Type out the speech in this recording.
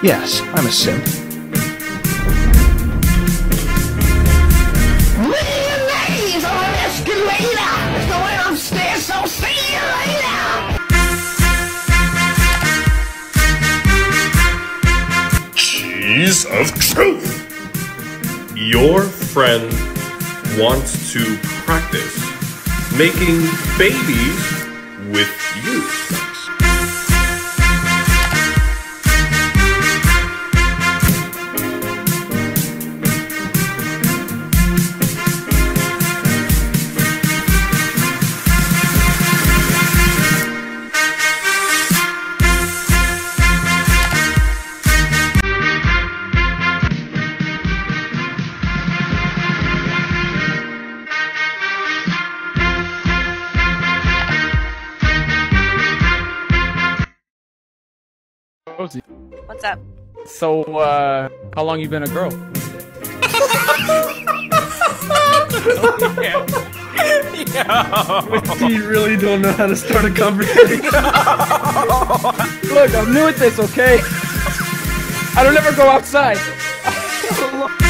Yes, I'm a simp. Ladies on an escalator! Going upstairs, so see you later! Cheese of truth! Your friend wants to practice making babies with you. What's up? So, how long you been a girl? You really don't know how to start a conversation. Look, I'm new at this, okay? I don't ever go outside.